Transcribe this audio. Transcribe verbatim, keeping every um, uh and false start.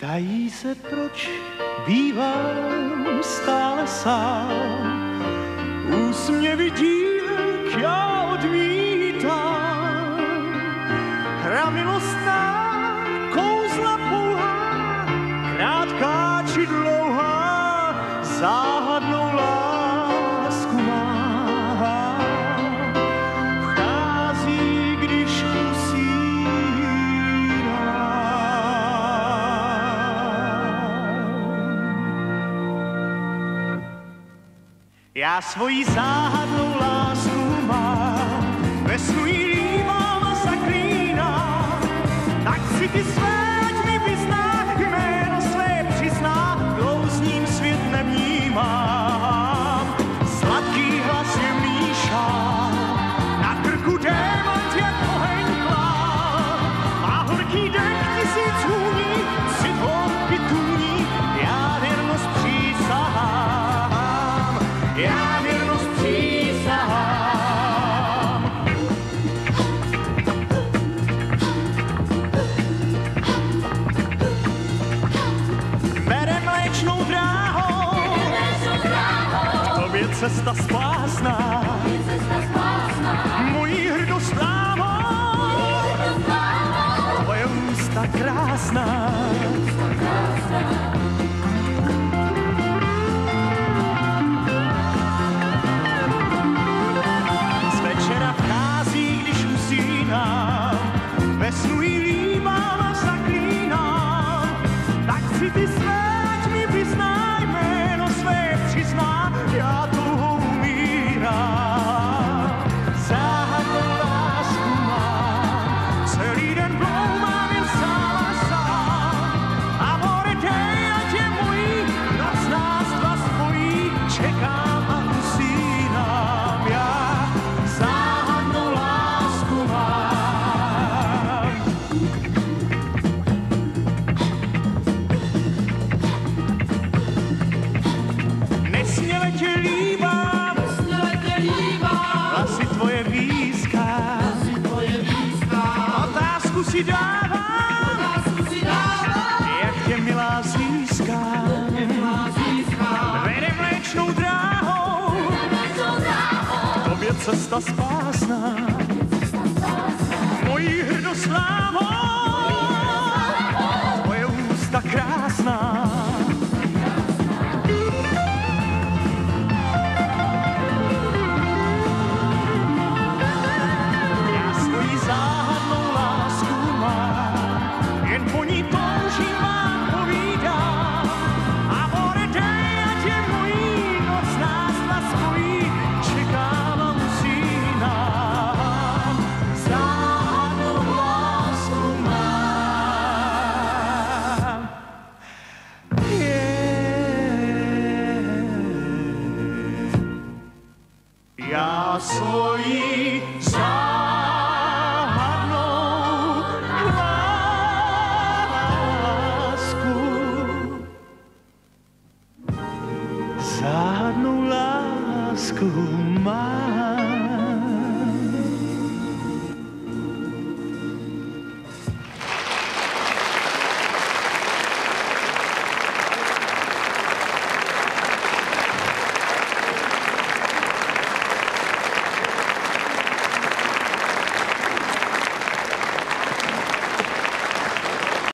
Ptají se, proč bývám stále sám. Úsměvy dívek já odmítám. Hra milostná, kouzla pouhá, krátká či dlouhá, záhadnou lásku má. Vchází, když já svoji záhadnou lásku mám, ve snu jí líbám a zaklínám, tak si ty své, ať mi vyzná, jméno své přizná, klouzním svět nevnímám. Sladký hlas je míšá, na krku démant jak oheň plán, má horký dech tisíc hůní, cit hloubky tůní, já věrnost přísahám. Já věrnost přísahám. Bere mléčnou dráhou, k tobě cesta spásná, mojí hrdost lámou, tvoje ústa krásná. Ve snu jí líbám a zaklínám, tak si ty své, ať mi vyzná, jméno své přizná, já touhou umírám. Záhadnou lásku mám, celý den bloumám jen sám a sám. Amore dej, ať je mojí, noc nás dva spojí, čekám a usínám já. Záhadnou lásku mám. Nesměle tě líbám, hlasy tvoje blízká, otázku si dávám, jak tě milá získá. Vede mléčnou dráhou, k tobě cesta spásná, mojí hrdost lámou, tvoje ústa krásná.